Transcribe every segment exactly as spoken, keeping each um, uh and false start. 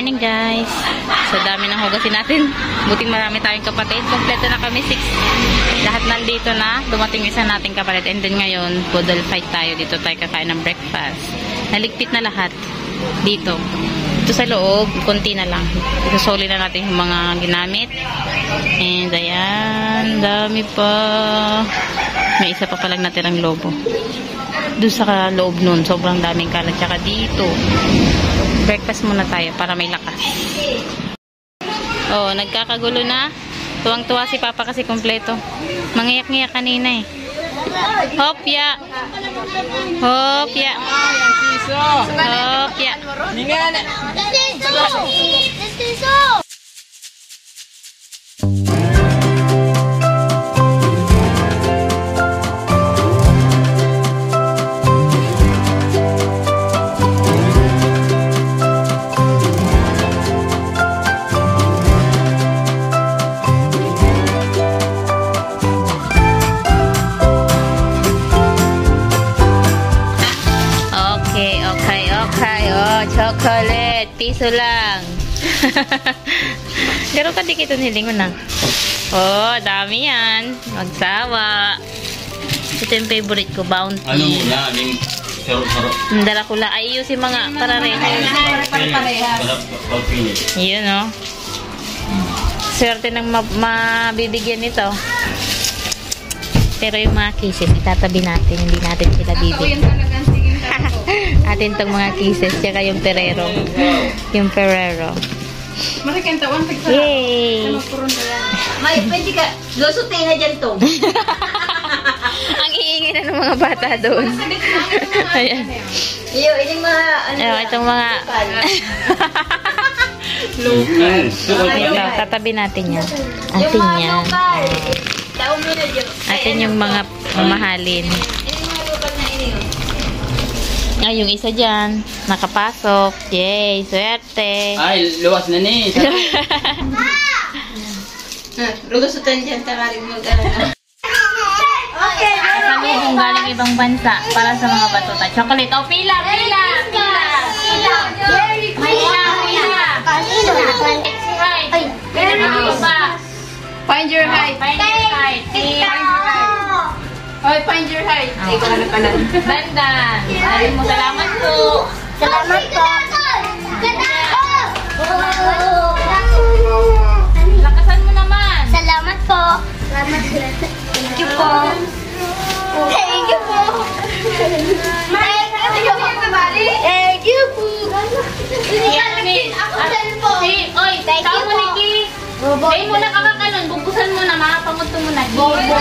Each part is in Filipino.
morning guys. So dami ng hugasin natin. Buting marami tayong kapatid. Kompleto na kami, six. Lahat nandito na. Dumating isa nating kapatid. And then ngayon, poodle fight tayo. Dito tayo kakain ng breakfast. Naligpit na lahat. Dito. Ito sa loob, konti na lang. Isusoli na natin yung mga ginamit. And ayan, dami pa. May isa pa palang natirang lobo. Doon sa loob nun, sobrang daming kalat. Tsaka dito. Breakfast muna tayo para may lakas. Oh, nagkakagulo na. Tuwang-tuwa si Papa kasi kompleto. Mangiyak-ngiyak kanina eh. Hopya. Hopya. Hopya. Chocolate, piso lang. Garo ka di kito nilingon na. Oh, dami yan. Magsawa. Ito yung favorite ko, Bounty. Ano muna, aming sarap-sarap. Dala ko lang. Ay, yung si mga parareha. Yun, no? Swerte ng mabibigyan nito. Pero yung mga kisses, itatabi natin. Hindi natin sila bibigyan. Atin tong mga kisses, tsaka yung Ferrero. Yung Ferrero. Yay! May, pwede ka, lusutin na dyan to. Ang iingay na ng mga bata doon. Ayan. Iyo, ining mga, ano Ayan, itong mga... Local. Ito, tatabi natin yan. Atin yan. Atin yung mga mamahalin. Ay, yung isa dyan, nakapasok. Yay, swerte. Ay, luwas na ni. Lusutin dyan, tamarin mo gano'n. Okay. Kami kung galing ibang bansa para sa mga batuta. Chocolate. Oh, pila, pila, pila. Pila, pila, pila. Right. Pila pa. Find your height. Find your height. Oy, find your height. Ay, ko na pala. Dandan. Sabi mo, salamat po. Salamat po. Lakasan mo naman. Salamat po. Salamat po. Thank you po. Thank you po. Thank you po. Thank you po. Ako cellphone. Si, oy, tao mo ni Ki. Say mo na kakakanon. Bugbusan mo na, makapanguto mo na.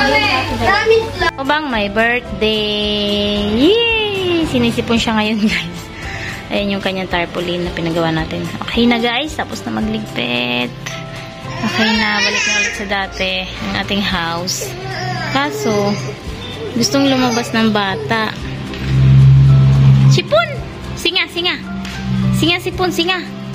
O bang may birthday. Yay! Sinisipon siya ngayon, guys. Ayan yung kanyang tarpaulin na pinagawa natin. Okay na, guys. Tapos na magligpit. Okay na. Balik na ulit sa dati. Ang ating house. Kaso, gustong lumabas ng bata. Sipon! Singa, singa. Singa, sipon, singa.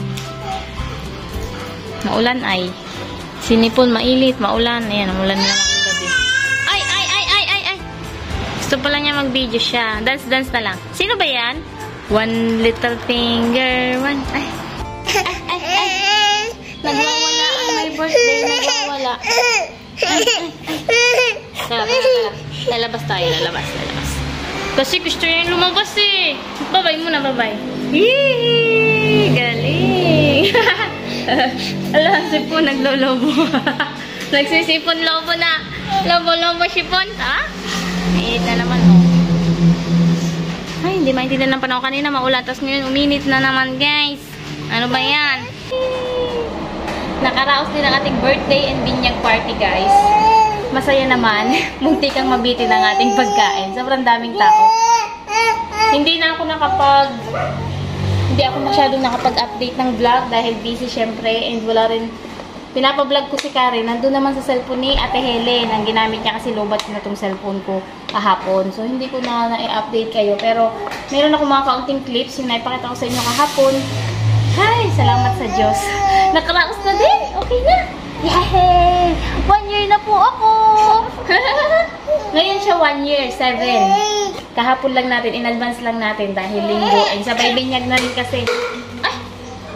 Maulan ay. Sinipon, mailit, maulan. Ayan, maulan na lang ang gabi. Ay, ay, ay, ay, ay, ay. Gusto pala niya mag-video siya. Dance, dance na lang. Sino ba yan? One little finger, one. Ay. Ay, ay, ay. Nagwawala ang my birthday. Nagwawala. Ay, ay, ay. Tara, tara, tara. Lalabas tayo, lalabas, lalabas. Kasi gusto niya lumabas eh. Babay muna, babay. Yee! Galing! Alam, sipon, naglolobo. Nagsisipon, lobo na. Lobo-lobo, sipon. Ha? Mainit na naman, oh. Ay, hindi maintindihan ng panahon kanina. Maulan. Tapos ngayon, uminit na naman, guys. Ano ba yan? Nakaraos din ang ating birthday and binyag party, guys. Masaya naman. Munti kang mabitin ang ating pagkain. Sobrang daming tao. Hindi na ako nakapag... Hindi ako masyadong nakapag-update ng vlog dahil busy syempre and wala rin pinapablog ko si Karen. Nandun naman sa cellphone ni Ate Helen. Ang ginamit niya kasi lobat na itong cellphone ko kahapon. So hindi ko na na-update kayo. Pero meron ako mga kaunting clips yung naipakita ko sa inyo kahapon. Hi! Salamat sa Diyos. Nakaraos na din. Okay na. Yay! One year na po ako. Ngayon siya one year, seven. Kahapon lang natin, in advance lang natin dahil linggo. Ay, sabay binyag na rin kasi. Ay! Inap!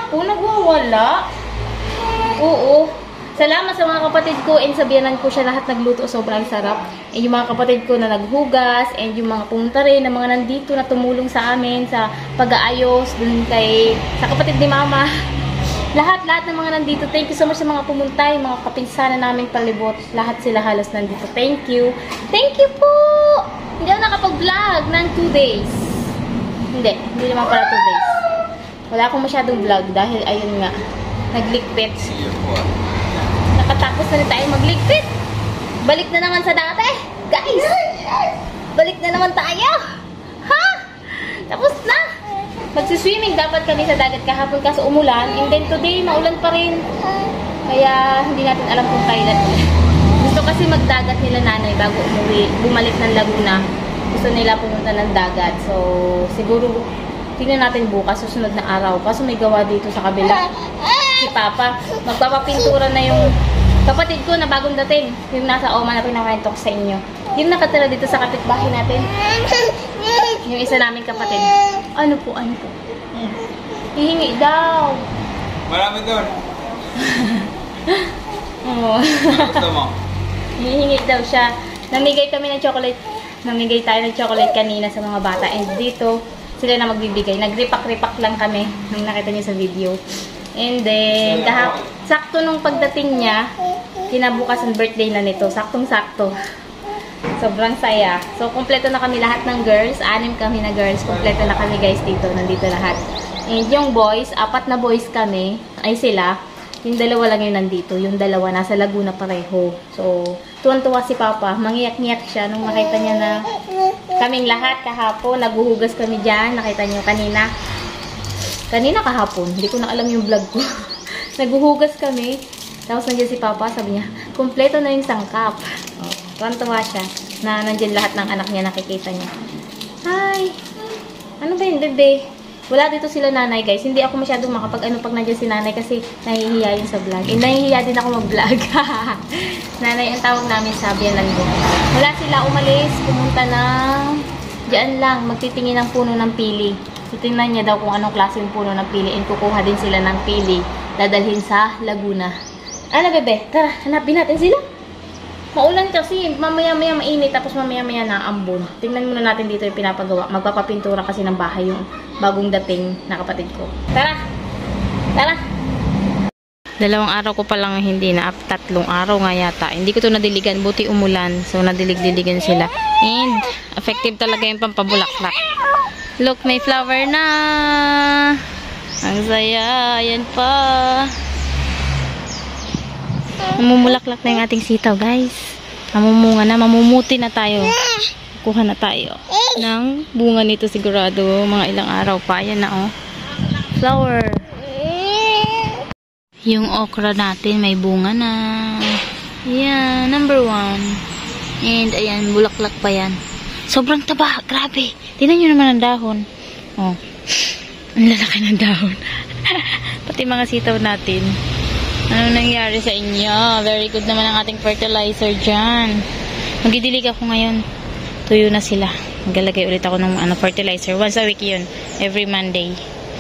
po, nagwawala. Oo. Salamat sa mga kapatid ko and sabihanan ko siya lahat nagluto. Sobrang sarap. And yung mga kapatid ko na naghugas and yung mga pumunta rin na mga nandito na tumulong sa amin sa pag-aayos dun kay sa kapatid ni Mama. Lahat, lahat ng mga nandito. Thank you so much sa mga pumunta, yung mga kapinsanan namin palibot. Lahat sila halos nandito. Thank you. Thank you po! Hindi ako nakapag-vlog ng two days. Hindi. Hindi naman pala two days. Wala akong masyadong vlog dahil ayun nga. Nagligpit. Nakatapos na rin tayo magligpit. Balik na naman sa dati. Guys! Balik na naman tayo. Ha? Tapos na. Magsiswimming dapat kami sa dagat kahapon kaso umulan. And then today, maulan pa rin. Kaya hindi natin alam kung kailan ulit. Gusto kasi magdagat nila nanay bago umuwi. Bumalik ng Laguna. Gusto nila pumunta ng dagat. So, siguro, tingnan natin bukas, susunod na araw. Kaso may gawa dito sa kabila. Si Papa, magpapapintura na yung kapatid ko na bagong dating. Yung nasa Oman na pinakwento ko sa inyo. Yung nakatira dito sa kapitbahay natin. Yung isa naming kapatid. Ano po, ano po? Hihingi daw. Marami doon. Oo. Gusto mo? Hihingi daw siya. Namigay kami ng chocolate. Namigay tayo ng chocolate kanina sa mga bata. And dito, sila na magbibigay. Nagripak-ripak lang kami nung nakita niyo sa video. And then, kahap, sakto nung pagdating niya, kinabukas ang birthday na nito. Saktong-sakto. Sobrang saya. So, kompleto na kami lahat ng girls. Anim kami na girls. Kompleto na kami guys dito. Nandito lahat. And yung boys, apat na boys kami. Ay sila. Yung dalawa lang yung nandito. Yung dalawa nasa Laguna pareho. So, tuwan-tuwa si Papa. Mangiyak-ngiyak siya nung nakita niya na kaming lahat kahapon. Naguhugas kami dyan. Nakita niyo kanina. Kanina kahapon, hindi ko na alam yung vlog ko. Naguhugas kami. Tapos nandiyan si Papa, sabi niya, kumpleto na yung sangkap. Oh, tuwan-tuwa siya na nandiyan lahat ng anak niya, nakikita niya. Hi! Ano ba yun, bebe? Wala dito sila nanay, guys. Hindi ako masyadong makapag-ano pag nandiyan si nanay kasi nahihiya yun sa vlog. Eh, nahihiya din ako mag-vlog. Nanay, ang tawag namin sabi yan nandun. Wala sila umalis, pumunta na diyan lang, magtitingin ng puno ng pili. Titingnan niya daw kung anong klase yung puno ng pili and kukuha din sila ng pili. Dadalhin sa Laguna. Ano, bebe? Tara, hanapin natin sila. Maulan kasi, mamaya-maya mainit, tapos mamaya-maya naambon. Tingnan muna natin dito yung pinapagawa. Magpapapintura kasi ng bahay yung bagong dating na kapatid ko. Tara! Tara! Dalawang araw ko pa lang hindi na, tatlong araw nga yata. Hindi ko to nadiligan, buti umulan. So, nadilig-diligan sila. And, effective talaga yung pampabulaklak. Look, may flower na! Ang saya! Ayan pa! Namumulaklak na yung ating sitaw, guys. Namumunga na, mamumuti na tayo. Kuha na tayo ng bunga nito sigurado. Mga ilang araw pa. Ayan na, oh. Flower. Yung okra natin may bunga na. Ayan, number one. And ayan, bulaklak pa yan. Sobrang taba, grabe. Tingnan nyo naman ang dahon. Oh, ang lalaki ng dahon. Pati mga sitaw natin. Ano nangyari sa inyo? Very good naman ang ating fertilizer dyan. Magdidilig ako ngayon. Tuyo na sila. Maglalagay ulit ako ng ano, fertilizer. Once a week yun. Every Monday.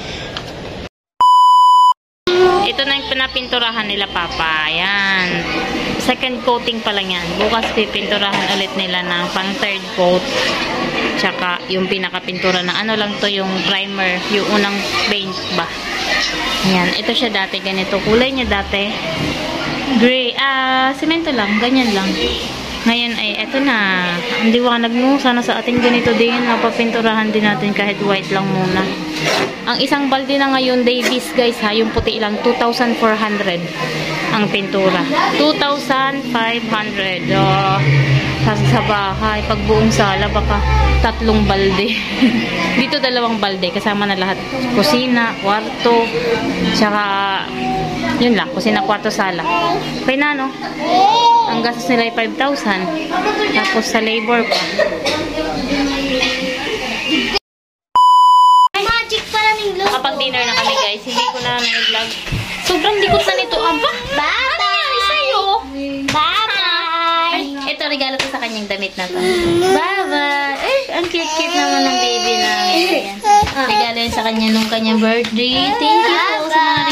Ito na yung pinapinturahan nila, Papa. Ayan. Second coating pa lang yan. Bukas pipinturahan ulit nila ng pang third coat. Tsaka yung pinakapintura na ano lang to, yung primer. Yung unang paint ba. Ayan. Ito siya dati. Ganito. Kulay niya dati. Gray. Ah, semento lang. Ganyan lang. Ngayon ay eto na. Ang liwanag mo. Sana sa ating ganito din. Mapapinturahan din natin kahit white lang muna. Ang isang balde na ngayon, Davis, guys, ha, yung puti lang, two thousand four hundred ang pintura. two thousand five hundred. Oh, sa bahay, pag buong sala, baka tatlong balde. Dito dalawang balde, kasama na lahat. Kusina, kwarto, tsaka, yun lang, kusina, kwarto, sala. Okay na, no? Ang gastos nila ay five thousand. Tapos sa labor pa. Kapag dinner na kami, guys, hindi ko na nag-vlog. Sobrang likot na nito. Aba! Bye-bye! Ano nangyari sa'yo? Bye-bye! Ay, ito, regalo ko sa kanyang damit na to. Bye-bye! Eh, ang cute-cute naman ng baby namin. Ayan. Regalo yun sa kanya nung kanyang birthday. Thank you po sa mga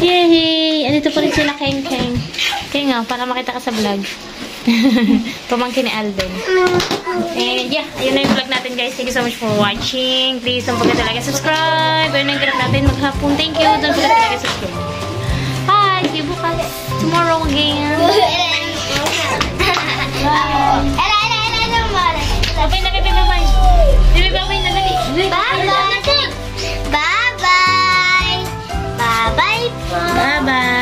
Yay! Andito pa rin sila, Keng Keng. Keng nga, para makita ka sa vlog. Pamangkin ni Alden. And yeah, ayun na yung vlog natin guys. Thank you so much for watching. Please don't forget to like and subscribe. Ayun na yung ganap natin maghapon. Thank you. Don't forget to like and subscribe. Bye! See you bukas. Tomorrow again. Bye! Bye na, bye, bye, bye. Bye, bye, bye na, dali. Bye-bye. Bye-bye. Bye-bye. Bye-bye.